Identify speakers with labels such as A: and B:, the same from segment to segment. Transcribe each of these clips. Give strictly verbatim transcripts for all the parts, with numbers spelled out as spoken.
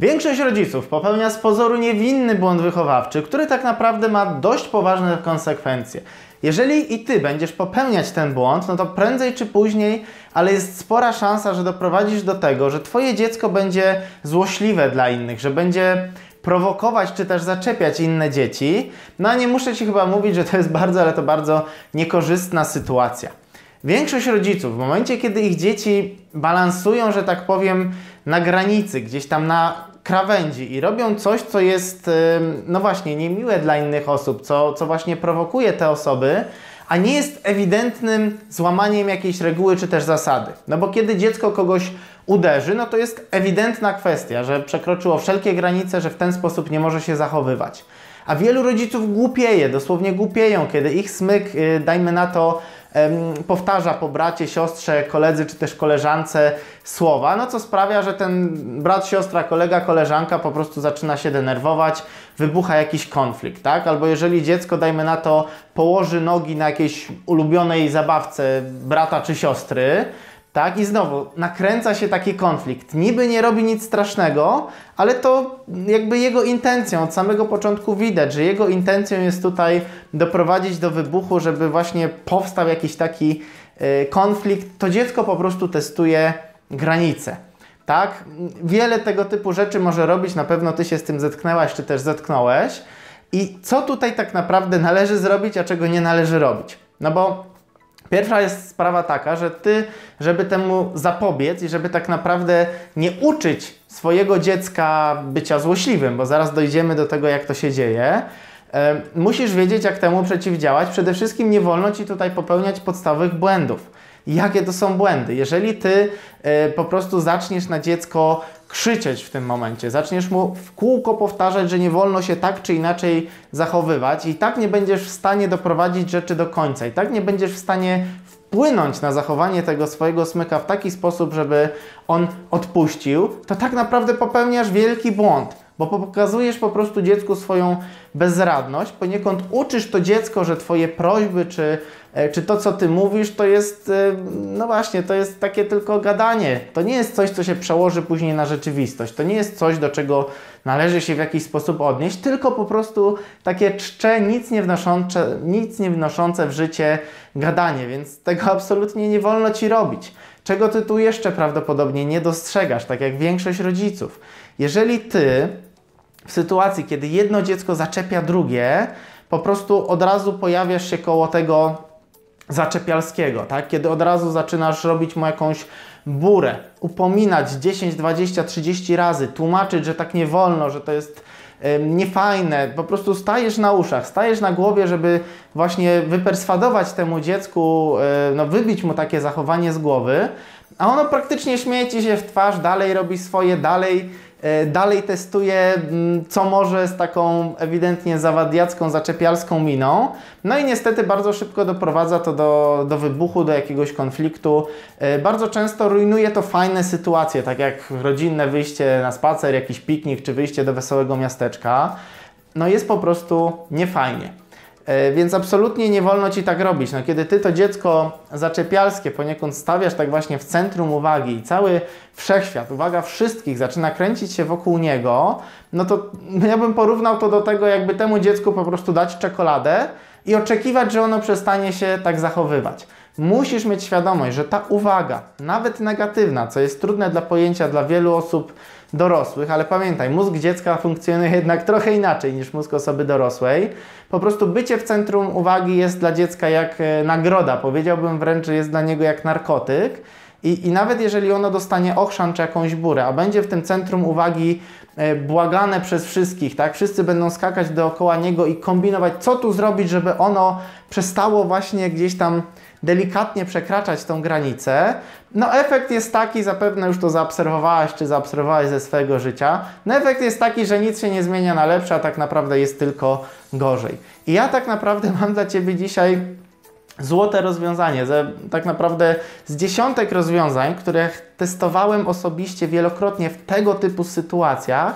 A: Większość rodziców popełnia z pozoru niewinny błąd wychowawczy, który tak naprawdę ma dość poważne konsekwencje. Jeżeli i Ty będziesz popełniać ten błąd, no to prędzej czy później, ale jest spora szansa, że doprowadzisz do tego, że Twoje dziecko będzie złośliwe dla innych, że będzie prowokować czy też zaczepiać inne dzieci. No a nie muszę Ci chyba mówić, że to jest bardzo, ale to bardzo niekorzystna sytuacja. Większość rodziców w momencie, kiedy ich dzieci balansują, że tak powiem, na granicy, gdzieś tam na krawędzi i robią coś, co jest, no właśnie, niemiłe dla innych osób, co, co właśnie prowokuje te osoby, a nie jest ewidentnym złamaniem jakiejś reguły czy też zasady. No bo kiedy dziecko kogoś uderzy, no to jest ewidentna kwestia, że przekroczyło wszelkie granice, że w ten sposób nie może się zachowywać. A wielu rodziców głupieje, dosłownie głupieją, kiedy ich smyk, dajmy na to, powtarza po bracie, siostrze, koledzy czy też koleżance słowa, no co sprawia, że ten brat, siostra, kolega, koleżanka po prostu zaczyna się denerwować, wybucha jakiś konflikt, tak? Albo jeżeli dziecko, dajmy na to, położy nogi na jakiejś ulubionej zabawce brata czy siostry, tak? I znowu nakręca się taki konflikt. Niby nie robi nic strasznego, ale to jakby jego intencją od samego początku widać, że jego intencją jest tutaj doprowadzić do wybuchu, żeby właśnie powstał jakiś taki y, konflikt. To dziecko po prostu testuje granice. Tak? Wiele tego typu rzeczy może robić, na pewno Ty się z tym zetknęłaś, czy też zetknąłeś. I co tutaj tak naprawdę należy zrobić, a czego nie należy robić? No bo pierwsza jest sprawa taka, że Ty, żeby temu zapobiec i żeby tak naprawdę nie uczyć swojego dziecka bycia złośliwym, bo zaraz dojdziemy do tego, jak to się dzieje, e, musisz wiedzieć, jak temu przeciwdziałać. Przede wszystkim nie wolno Ci tutaj popełniać podstawowych błędów. Jakie to są błędy? Jeżeli Ty e, po prostu zaczniesz na dziecko krzyczeć w tym momencie, zaczniesz mu w kółko powtarzać, że nie wolno się tak czy inaczej zachowywać i tak nie będziesz w stanie doprowadzić rzeczy do końca i tak nie będziesz w stanie wpłynąć na zachowanie tego swojego smyka w taki sposób, żeby on odpuścił, to tak naprawdę popełniasz wielki błąd, bo pokazujesz po prostu dziecku swoją bezradność, poniekąd uczysz to dziecko, że Twoje prośby czy, czy to, co Ty mówisz, to jest, no właśnie, to jest takie tylko gadanie. To nie jest coś, co się przełoży później na rzeczywistość. To nie jest coś, do czego należy się w jakiś sposób odnieść, tylko po prostu takie czcze, nic nie wnoszące, nic nie wnoszące w życie gadanie, więc tego absolutnie nie wolno Ci robić. Czego Ty tu jeszcze prawdopodobnie nie dostrzegasz, tak jak większość rodziców. Jeżeli Ty w sytuacji, kiedy jedno dziecko zaczepia drugie, po prostu od razu pojawiasz się koło tego zaczepialskiego, tak? Kiedy od razu zaczynasz robić mu jakąś burę, upominać dziesięć, dwadzieścia, trzydzieści razy, tłumaczyć, że tak nie wolno, że to jest y, niefajne, po prostu stajesz na uszach, stajesz na głowie, żeby właśnie wyperswadować temu dziecku, y, no wybić mu takie zachowanie z głowy, a ono praktycznie śmieje Ci się w twarz, dalej robi swoje, dalej dalej testuje, co może z taką ewidentnie zawadiacką, zaczepialską miną. No i niestety bardzo szybko doprowadza to do, do wybuchu, do jakiegoś konfliktu. Bardzo często rujnuje to fajne sytuacje, tak jak rodzinne wyjście na spacer, jakiś piknik, czy wyjście do wesołego miasteczka. No jest po prostu niefajnie. Więc absolutnie nie wolno Ci tak robić. No, kiedy Ty to dziecko zaczepialskie poniekąd stawiasz tak właśnie w centrum uwagi i cały wszechświat, uwaga wszystkich zaczyna kręcić się wokół niego, no to ja bym porównał to do tego, jakby temu dziecku po prostu dać czekoladę i oczekiwać, że ono przestanie się tak zachowywać. Musisz mieć świadomość, że ta uwaga, nawet negatywna, co jest trudne dla pojęcia dla wielu osób dorosłych, ale pamiętaj, mózg dziecka funkcjonuje jednak trochę inaczej niż mózg osoby dorosłej. Po prostu bycie w centrum uwagi jest dla dziecka jak nagroda, powiedziałbym wręcz, że jest dla niego jak narkotyk. I, I nawet jeżeli ono dostanie ochrzan czy jakąś burę, a będzie w tym centrum uwagi e, błagane przez wszystkich, tak? Wszyscy będą skakać dookoła niego i kombinować, co tu zrobić, żeby ono przestało właśnie gdzieś tam delikatnie przekraczać tą granicę. No efekt jest taki, zapewne już to zaobserwowałaś, czy zaobserwowałaś ze swojego życia, no efekt jest taki, że nic się nie zmienia na lepsze, a tak naprawdę jest tylko gorzej. I ja tak naprawdę mam dla Ciebie dzisiaj złote rozwiązanie, ze, tak naprawdę z dziesiątek rozwiązań, które testowałem osobiście wielokrotnie w tego typu sytuacjach.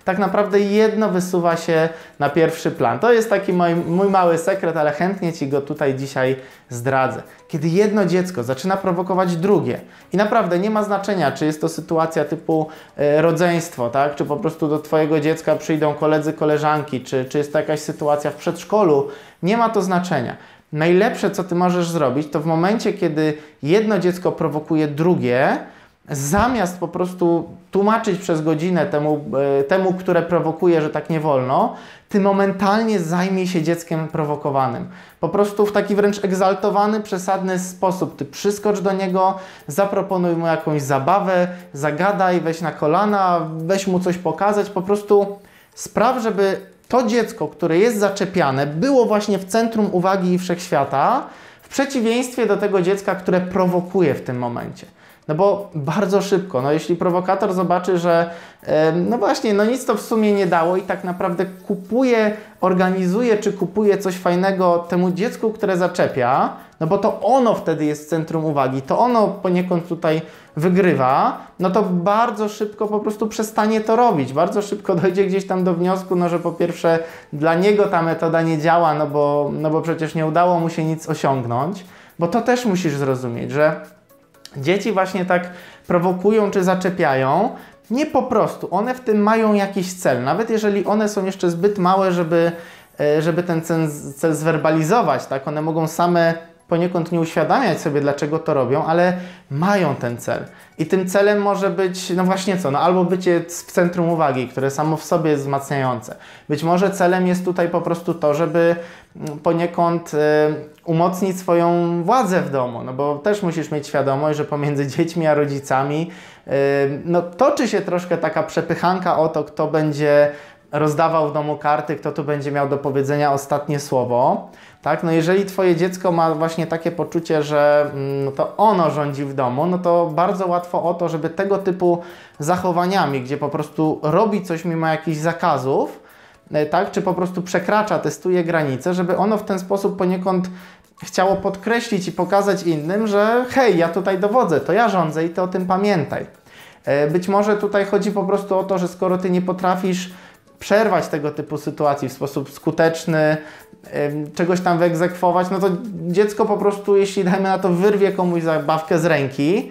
A: tak naprawdę jedno wysuwa się na pierwszy plan. To jest taki mój, mój mały sekret, ale chętnie Ci go tutaj dzisiaj zdradzę. Kiedy jedno dziecko zaczyna prowokować drugie i naprawdę nie ma znaczenia, czy jest to sytuacja typu e, rodzeństwo, tak? Czy po prostu do Twojego dziecka przyjdą koledzy, koleżanki, czy, czy jest to jakaś sytuacja w przedszkolu, nie ma to znaczenia. Najlepsze, co Ty możesz zrobić, to w momencie, kiedy jedno dziecko prowokuje drugie, zamiast po prostu tłumaczyć przez godzinę temu, temu, które prowokuje, że tak nie wolno, Ty momentalnie zajmij się dzieckiem prowokowanym. Po prostu w taki wręcz egzaltowany, przesadny sposób. Ty przyskocz do niego, zaproponuj mu jakąś zabawę, zagadaj, weź na kolana, weź mu coś pokazać. Po prostu spraw, żeby to dziecko, które jest zaczepiane, było właśnie w centrum uwagi i wszechświata, w przeciwieństwie do tego dziecka, które prowokuje w tym momencie. No bo bardzo szybko, no jeśli prowokator zobaczy, że e, no właśnie, no nic to w sumie nie dało i tak naprawdę kupuje, organizuje czy kupuje coś fajnego temu dziecku, które zaczepia, no bo to ono wtedy jest w centrum uwagi, to ono poniekąd tutaj wygrywa, no to bardzo szybko po prostu przestanie to robić. Bardzo szybko dojdzie gdzieś tam do wniosku, no że po pierwsze dla niego ta metoda nie działa, no bo, no bo przecież nie udało mu się nic osiągnąć, bo to też musisz zrozumieć, że dzieci właśnie tak prowokują czy zaczepiają, nie po prostu. One w tym mają jakiś cel. Nawet jeżeli one są jeszcze zbyt małe, żeby, żeby ten cel, cel zwerbalizować, tak? One mogą same poniekąd nie uświadamiać sobie, dlaczego to robią, ale mają ten cel. I tym celem może być, no właśnie co, no albo bycie w centrum uwagi, które samo w sobie jest wzmacniające. Być może celem jest tutaj po prostu to, żeby poniekąd y, umocnić swoją władzę w domu, no bo też musisz mieć świadomość, że pomiędzy dziećmi a rodzicami y, no toczy się troszkę taka przepychanka o to, kto będzie rozdawał w domu karty, kto tu będzie miał do powiedzenia ostatnie słowo. Tak? No jeżeli Twoje dziecko ma właśnie takie poczucie, że no to ono rządzi w domu, no to bardzo łatwo o to, żeby tego typu zachowaniami, gdzie po prostu robi coś mimo jakichś zakazów, tak? Czy po prostu przekracza, testuje granice, żeby ono w ten sposób poniekąd chciało podkreślić i pokazać innym, że hej, ja tutaj dowodzę, to ja rządzę i Ty o tym pamiętaj. Być może tutaj chodzi po prostu o to, że skoro Ty nie potrafisz przerwać tego typu sytuacji w sposób skuteczny, czegoś tam wyegzekwować, no to dziecko po prostu, jeśli dajmy na to, wyrwie komuś zabawkę z ręki,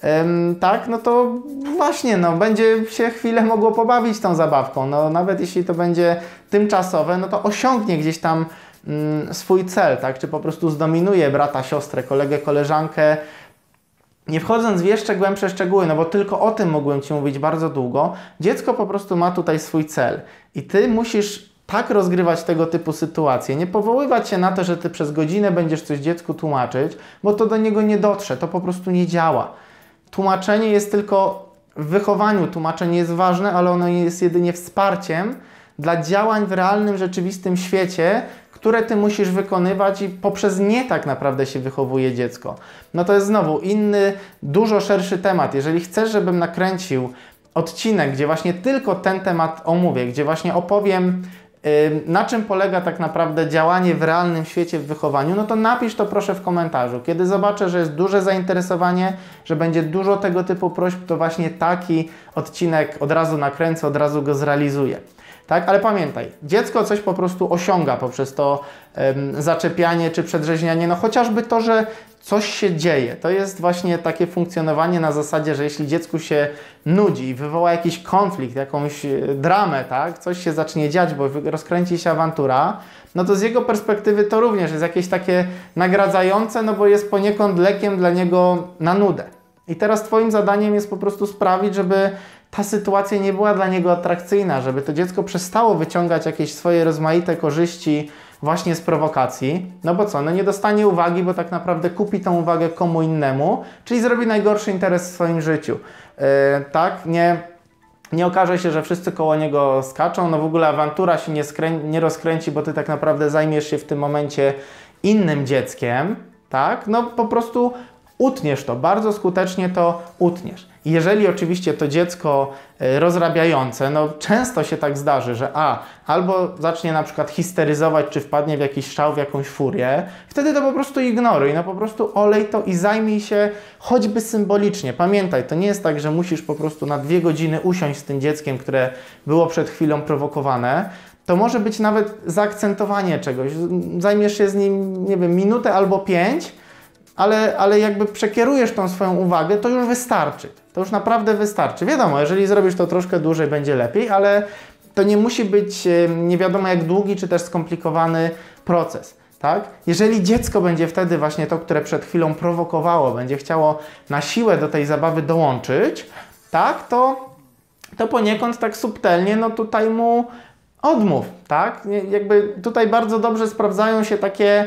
A: tak, no to właśnie, no będzie się chwilę mogło pobawić tą zabawką, no nawet jeśli to będzie tymczasowe, no to osiągnie gdzieś tam mm, swój cel, tak, czy po prostu zdominuje brata, siostrę, kolegę, koleżankę. Nie wchodząc w jeszcze głębsze szczegóły, no bo tylko o tym mogłem Ci mówić bardzo długo, dziecko po prostu ma tutaj swój cel i Ty musisz tak rozgrywać tego typu sytuacje, nie powoływać się na to, że Ty przez godzinę będziesz coś dziecku tłumaczyć, bo to do niego nie dotrze, to po prostu nie działa. Tłumaczenie jest tylko w wychowaniu, tłumaczenie jest ważne, ale ono jest jedynie wsparciem dla działań w realnym, rzeczywistym świecie, które Ty musisz wykonywać i poprzez nie tak naprawdę się wychowuje dziecko. No to jest znowu inny, dużo szerszy temat. Jeżeli chcesz, żebym nakręcił odcinek, gdzie właśnie tylko ten temat omówię, gdzie właśnie opowiem, yy, na czym polega tak naprawdę działanie w realnym świecie w wychowaniu, no to napisz to proszę w komentarzu. Kiedy zobaczę, że jest duże zainteresowanie, że będzie dużo tego typu prośb, to właśnie taki odcinek od razu nakręcę, od razu go zrealizuję. Tak? Ale pamiętaj, dziecko coś po prostu osiąga poprzez to ym, zaczepianie czy przedrzeźnianie, no chociażby to, że coś się dzieje. To jest właśnie takie funkcjonowanie na zasadzie, że jeśli dziecku się nudzi i wywoła jakiś konflikt, jakąś dramę, tak? Coś się zacznie dziać, bo rozkręci się awantura, no to z jego perspektywy to również jest jakieś takie nagradzające, no bo jest poniekąd lekiem dla niego na nudę. I teraz Twoim zadaniem jest po prostu sprawić, żeby ta sytuacja nie była dla niego atrakcyjna, żeby to dziecko przestało wyciągać jakieś swoje rozmaite korzyści właśnie z prowokacji. No bo co? No nie dostanie uwagi, bo tak naprawdę kupi tą uwagę komu innemu, czyli zrobi najgorszy interes w swoim życiu. Yy, tak? Nie, nie okaże się, że wszyscy koło niego skaczą, no w ogóle awantura się nie, skrę- nie rozkręci, bo Ty tak naprawdę zajmiesz się w tym momencie innym dzieckiem, tak? No po prostu utniesz to, bardzo skutecznie to utniesz. I jeżeli oczywiście to dziecko rozrabiające, no często się tak zdarzy, że a, albo zacznie na przykład histeryzować, czy wpadnie w jakiś szał, w jakąś furię, wtedy to po prostu ignoruj, no po prostu olej to i zajmij się choćby symbolicznie. Pamiętaj, to nie jest tak, że musisz po prostu na dwie godziny usiąść z tym dzieckiem, które było przed chwilą prowokowane. To może być nawet zaakcentowanie czegoś. Zajmiesz się z nim, nie wiem, minutę albo pięć, ale, ale jakby przekierujesz tą swoją uwagę, to już wystarczy. To już naprawdę wystarczy. Wiadomo, jeżeli zrobisz to troszkę dłużej, będzie lepiej, ale to nie musi być nie wiadomo jak długi, czy też skomplikowany proces. Tak? Jeżeli dziecko będzie wtedy właśnie to, które przed chwilą prowokowało, będzie chciało na siłę do tej zabawy dołączyć, tak, to, to poniekąd tak subtelnie, no tutaj mu odmów, tak? Jakby tutaj bardzo dobrze sprawdzają się takie,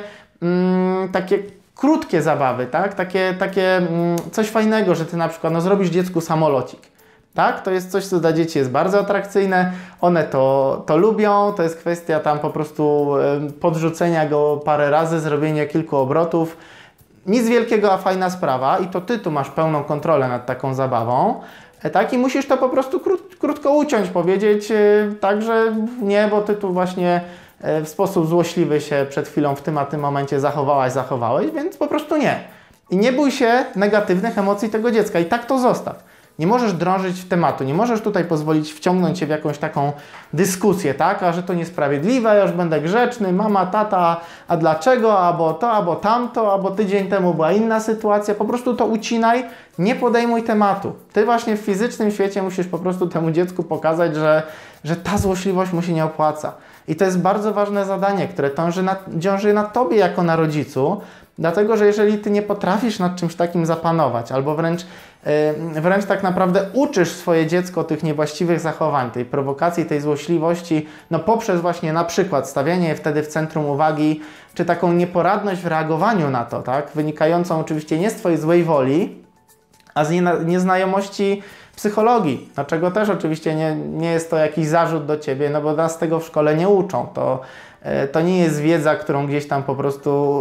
A: mm, takie krótkie zabawy, tak? Takie, takie mm, coś fajnego, że ty na przykład no, zrobisz dziecku samolocik. Tak? To jest coś, co dla dzieci jest bardzo atrakcyjne, one to, to lubią, to jest kwestia tam po prostu y, podrzucenia go parę razy, zrobienia kilku obrotów. Nic wielkiego, a fajna sprawa i to ty tu masz pełną kontrolę nad taką zabawą. Tak? I musisz to po prostu krót, krótko uciąć, powiedzieć yy, tak, że nie, bo ty tu właśnie yy, w sposób złośliwy się przed chwilą w tym a tym momencie zachowałaś, zachowałeś, więc po prostu nie. I nie bój się negatywnych emocji tego dziecka i tak to zostaw. Nie możesz drążyć w tematu, nie możesz tutaj pozwolić wciągnąć się w jakąś taką dyskusję, tak? A że to niesprawiedliwe, ja już będę grzeczny, mama, tata, a dlaczego, albo to, albo tamto, albo tydzień temu była inna sytuacja. Po prostu to ucinaj, nie podejmuj tematu. Ty właśnie w fizycznym świecie musisz po prostu temu dziecku pokazać, że, że ta złośliwość mu się nie opłaca. I to jest bardzo ważne zadanie, które ciąży na, ciąży na tobie jako na rodzicu, dlatego, że jeżeli ty nie potrafisz nad czymś takim zapanować, albo wręcz, yy, wręcz tak naprawdę uczysz swoje dziecko tych niewłaściwych zachowań, tej prowokacji, tej złośliwości, no poprzez właśnie na przykład stawianie je wtedy w centrum uwagi, czy taką nieporadność w reagowaniu na to, tak, wynikającą oczywiście nie z twojej złej woli, a z nieznajomości psychologii, dlaczego też oczywiście nie, nie jest to jakiś zarzut do ciebie, no bo nas tego w szkole nie uczą, to To nie jest wiedza, którą gdzieś tam po prostu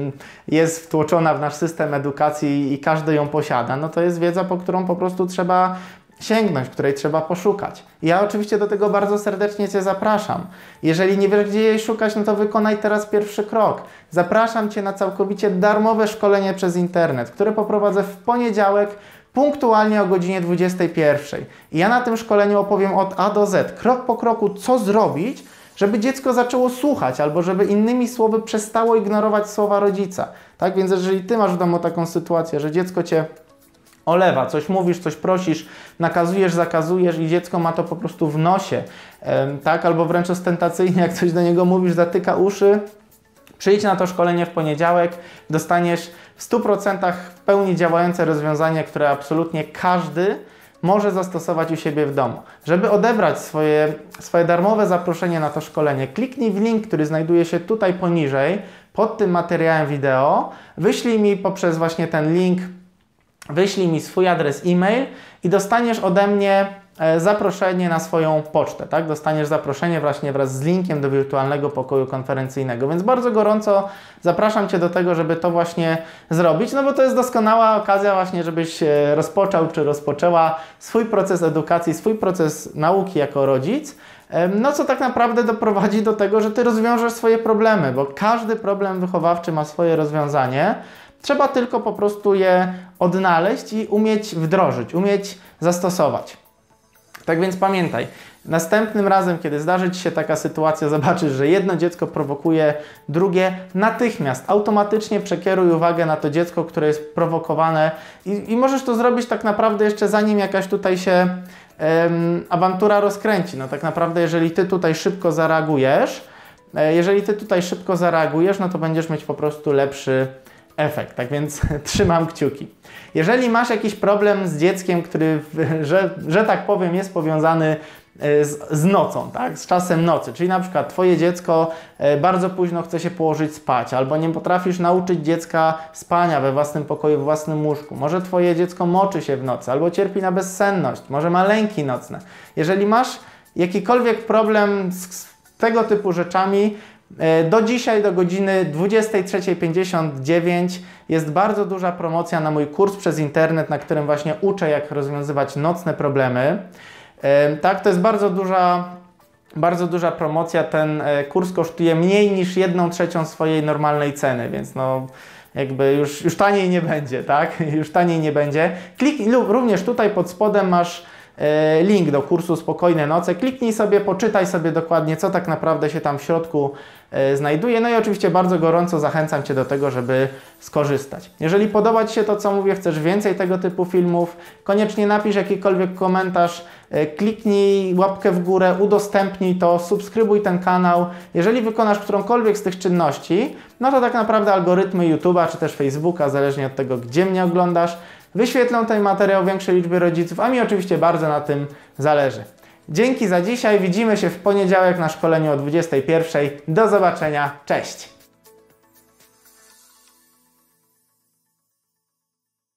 A: jest wtłoczona w nasz system edukacji i każdy ją posiada. No to jest wiedza, po którą po prostu trzeba sięgnąć, której trzeba poszukać. Ja oczywiście do tego bardzo serdecznie Cię zapraszam. Jeżeli nie wiesz, gdzie jej szukać, no to wykonaj teraz pierwszy krok. Zapraszam Cię na całkowicie darmowe szkolenie przez internet, które poprowadzę w poniedziałek punktualnie o godzinie dwudziestej pierwszej. I ja na tym szkoleniu opowiem od A do Z, krok po kroku, co zrobić, żeby dziecko zaczęło słuchać, albo żeby innymi słowy przestało ignorować słowa rodzica. Tak więc jeżeli Ty masz w domu taką sytuację, że dziecko Cię olewa, coś mówisz, coś prosisz, nakazujesz, zakazujesz i dziecko ma to po prostu w nosie, tak, albo wręcz ostentacyjnie, jak coś do niego mówisz, zatyka uszy, przyjdź na to szkolenie w poniedziałek, dostaniesz w stu procentach w pełni działające rozwiązanie, które absolutnie każdy może zastosować u siebie w domu. Żeby odebrać swoje, swoje darmowe zaproszenie na to szkolenie, kliknij w link, który znajduje się tutaj poniżej, pod tym materiałem wideo, wyślij mi poprzez właśnie ten link, wyślij mi swój adres e-mail i dostaniesz ode mnie zaproszenie na swoją pocztę, tak? Dostaniesz zaproszenie właśnie wraz z linkiem do wirtualnego pokoju konferencyjnego, więc bardzo gorąco zapraszam Cię do tego, żeby to właśnie zrobić, no bo to jest doskonała okazja właśnie, żebyś rozpoczął czy rozpoczęła swój proces edukacji, swój proces nauki jako rodzic, no co tak naprawdę doprowadzi do tego, że Ty rozwiążesz swoje problemy, bo każdy problem wychowawczy ma swoje rozwiązanie, trzeba tylko po prostu je odnaleźć i umieć wdrożyć, umieć zastosować. Tak więc pamiętaj, następnym razem, kiedy zdarzy Ci się taka sytuacja, zobaczysz, że jedno dziecko prowokuje drugie, natychmiast, automatycznie przekieruj uwagę na to dziecko, które jest prowokowane i, i możesz to zrobić tak naprawdę jeszcze zanim jakaś tutaj się um, awantura rozkręci. No tak naprawdę, jeżeli Ty tutaj szybko zareagujesz, jeżeli Ty tutaj szybko zareagujesz, no to będziesz mieć po prostu lepszy efekt, tak więc trzymam kciuki. Jeżeli masz jakiś problem z dzieckiem, który, że, że tak powiem, jest powiązany z, z nocą, tak? Z czasem nocy, czyli na przykład Twoje dziecko bardzo późno chce się położyć spać, albo nie potrafisz nauczyć dziecka spania we własnym pokoju, w własnym łóżku, może Twoje dziecko moczy się w nocy, albo cierpi na bezsenność, może ma lęki nocne. Jeżeli masz jakikolwiek problem z tego typu rzeczami, Do dzisiaj, do godziny dwudziestej trzeciej pięćdziesiąt dziewięć jest bardzo duża promocja na mój kurs przez internet, na którym właśnie uczę, jak rozwiązywać nocne problemy. Tak, to jest bardzo duża, bardzo duża promocja. Ten kurs kosztuje mniej niż jedną trzecią swojej normalnej ceny, więc no jakby już, już taniej nie będzie, tak? Już taniej nie będzie. Kliknij, lub również tutaj pod spodem masz link do kursu Spokojne Noce. Kliknij sobie, poczytaj sobie dokładnie, co tak naprawdę się tam w środku znajduje. No i oczywiście bardzo gorąco zachęcam Cię do tego, żeby skorzystać. Jeżeli podoba Ci się to, co mówię, chcesz więcej tego typu filmów, koniecznie napisz jakikolwiek komentarz, kliknij łapkę w górę, udostępnij to, subskrybuj ten kanał. Jeżeli wykonasz którąkolwiek z tych czynności, no to tak naprawdę algorytmy YouTube'a czy też Facebooka, zależnie od tego, gdzie mnie oglądasz, wyświetlą ten materiał większej liczby rodziców, a mi oczywiście bardzo na tym zależy. Dzięki za dzisiaj, widzimy się w poniedziałek na szkoleniu o dwudziestej pierwszej. Do zobaczenia, cześć!